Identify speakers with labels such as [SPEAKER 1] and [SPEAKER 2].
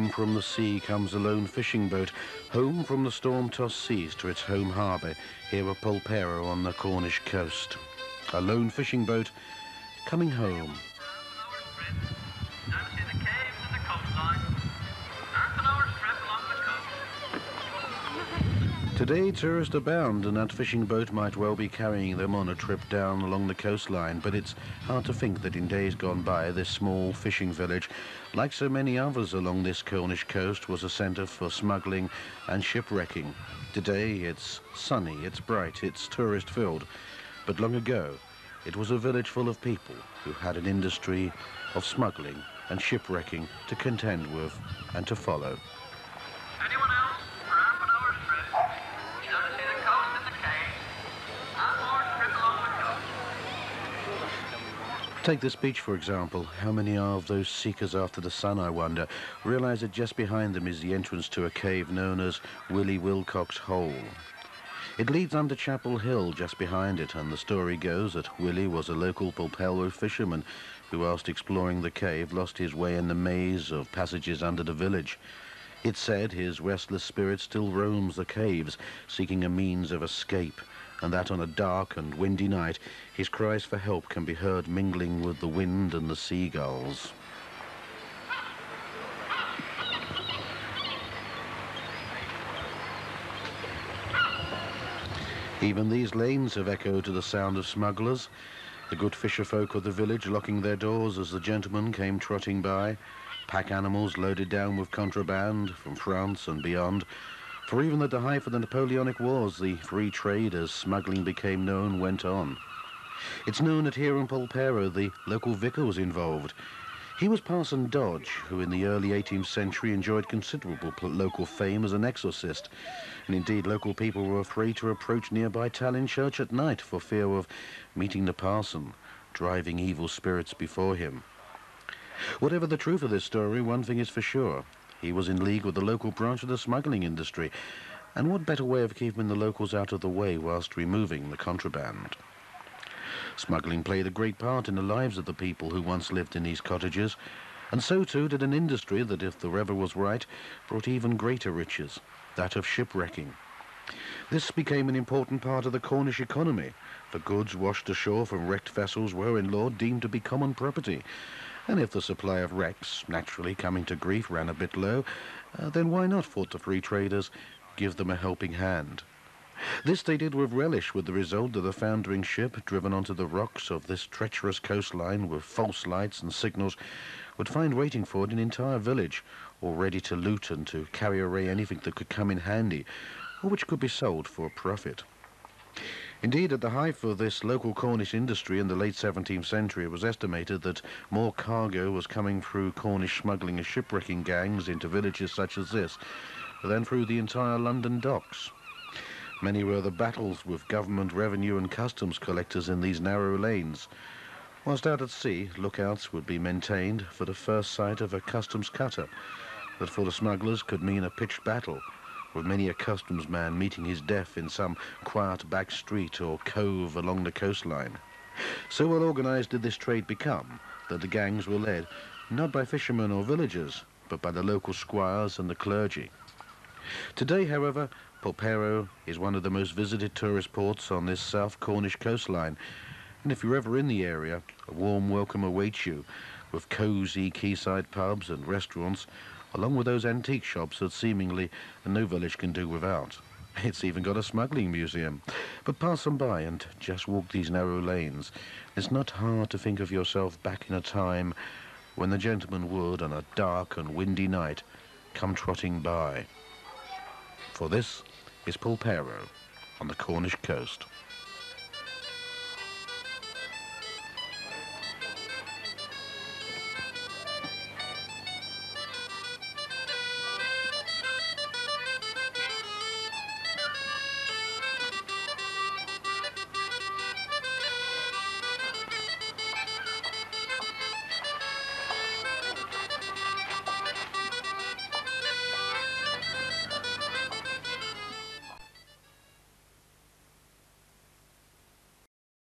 [SPEAKER 1] Home from the sea comes a lone fishing boat, home from the storm-tossed seas to its home harbour, here at Polperro on the Cornish coast. A lone fishing boat coming home. Today tourists abound, and that fishing boat might well be carrying them on a trip down along the coastline, but it's hard to think that in days gone by this small fishing village, like so many others along this Cornish coast, was a centre for smuggling and shipwrecking. Today it's sunny, it's bright, it's tourist-filled, but long ago it was a village full of people who had an industry of smuggling and shipwrecking to contend with and to follow.
[SPEAKER 2] Anyone else for half an hour's trip? You don't see the coast in the cave. Half hour's trip along the coast.
[SPEAKER 1] Take this beach, for example. How many of those seekers after the sun, I wonder, realise that just behind them is the entrance to a cave known as Willie Wilcock's Hole. It leads under Chapel Hill just behind it, and the story goes that Willie was a local Polperro fisherman who, whilst exploring the cave, lost his way in the maze of passages under the village. It's said his restless spirit still roams the caves, seeking a means of escape, and that on a dark and windy night, his cries for help can be heard mingling with the wind and the seagulls. Even these lanes have echoed to the sound of smugglers, the good fisher folk of the village locking their doors as the gentlemen came trotting by, pack animals loaded down with contraband from France and beyond. For even at the height of the Napoleonic Wars, the free trade, as smuggling became known, went on. It's known that here in Polperro the local vicar was involved. He was Parson Dodge, who in the early 18th century enjoyed considerable local fame as an exorcist, and indeed local people were afraid to approach nearby Tallinn church at night for fear of meeting the parson, driving evil spirits before him. Whatever the truth of this story, one thing is for sure. He was in league with the local branch of the smuggling industry, and what better way of keeping the locals out of the way whilst removing the contraband? Smuggling played a great part in the lives of the people who once lived in these cottages, and so too did an industry that, if the weather was right, brought even greater riches, that of shipwrecking. This became an important part of the Cornish economy, for goods washed ashore from wrecked vessels were in law deemed to be common property, and if the supply of wrecks, naturally coming to grief, ran a bit low, then why not, thought the free traders, give them a helping hand? This they did with relish, with the result that a foundering ship, driven onto the rocks of this treacherous coastline with false lights and signals, would find waiting for it an entire village, all ready to loot and to carry away anything that could come in handy, or which could be sold for a profit. Indeed, at the height of this local Cornish industry in the late 17th century, it was estimated that more cargo was coming through Cornish smuggling and shipwrecking gangs into villages such as this than through the entire London docks. Many were the battles with government revenue and customs collectors in these narrow lanes. Whilst out at sea, lookouts would be maintained for the first sight of a customs cutter, that for the smugglers could mean a pitched battle, with many a customs man meeting his death in some quiet back street or cove along the coastline. So well organised did this trade become that the gangs were led not by fishermen or villagers, but by the local squires and the clergy. Today, however, Polperro is one of the most visited tourist ports on this South Cornish coastline, and if you're ever in the area, a warm welcome awaits you, with cosy quayside pubs and restaurants, along with those antique shops that seemingly no village can do without. It's even got a smuggling museum. But pass them by and just walk these narrow lanes. It's not hard to think of yourself back in a time when the gentleman would, on a dark and windy night, come trotting by. For this is Polperro on the Cornish coast.